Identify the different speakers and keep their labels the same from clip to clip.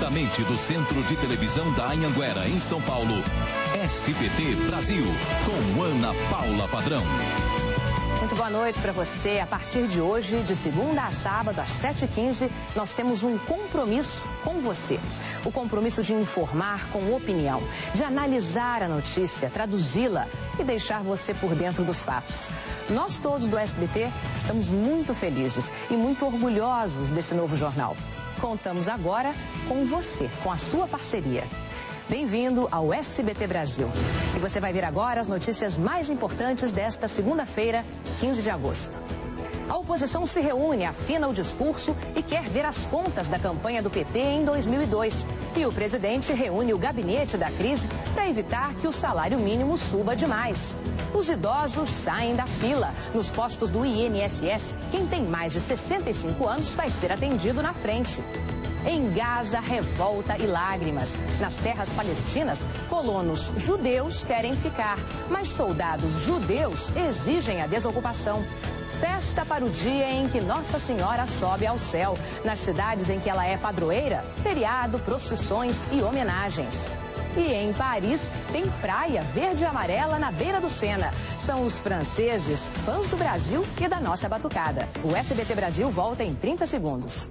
Speaker 1: diretamente do Centro de Televisão da Anhanguera, em São Paulo, SBT Brasil, com Ana Paula Padrão.
Speaker 2: Muito boa noite para você. A partir de hoje, de segunda a sábado, às 7h15, nós temos um compromisso com você. O compromisso de informar com opinião, de analisar a notícia, traduzi-la e deixar você por dentro dos fatos. Nós todos do SBT estamos muito felizes e muito orgulhosos desse novo jornal. Contamos agora com você, com a sua parceria. Bem-vindo ao SBT Brasil. E você vai ver agora as notícias mais importantes desta segunda-feira, 15 de agosto. A oposição se reúne, afina o discurso e quer ver as contas da campanha do PT em 2002. E o presidente reúne o gabinete da crise para evitar que o salário mínimo suba demais. Os idosos saem da fila. Nos postos do INSS, quem tem mais de 65 anos vai ser atendido na frente. Em Gaza, revolta e lágrimas. Nas terras palestinas, colonos judeus querem ficar, mas soldados judeus exigem a desocupação. Festa para o dia em que Nossa Senhora sobe ao céu. Nas cidades em que ela é padroeira, feriado, procissões e homenagens. E em Paris, tem praia verde e amarela na beira do Sena. São os franceses, fãs do Brasil e da nossa batucada. O SBT Brasil volta em 30 segundos.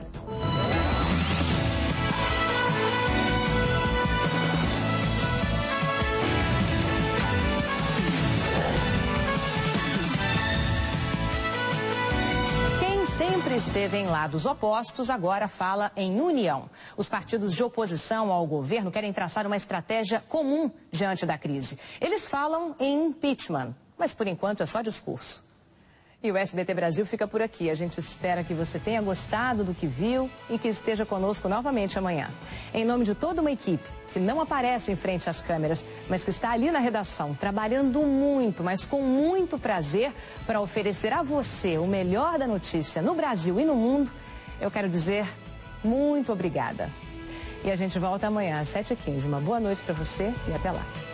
Speaker 2: Sempre esteve em lados opostos, agora fala em união. Os partidos de oposição ao governo querem traçar uma estratégia comum diante da crise. Eles falam em impeachment, mas por enquanto é só discurso. E o SBT Brasil fica por aqui. A gente espera que você tenha gostado do que viu e que esteja conosco novamente amanhã. Em nome de toda uma equipe que não aparece em frente às câmeras, mas que está ali na redação, trabalhando muito, mas com muito prazer para oferecer a você o melhor da notícia no Brasil e no mundo, eu quero dizer muito obrigada. E a gente volta amanhã às 7h15. Uma boa noite para você e até lá.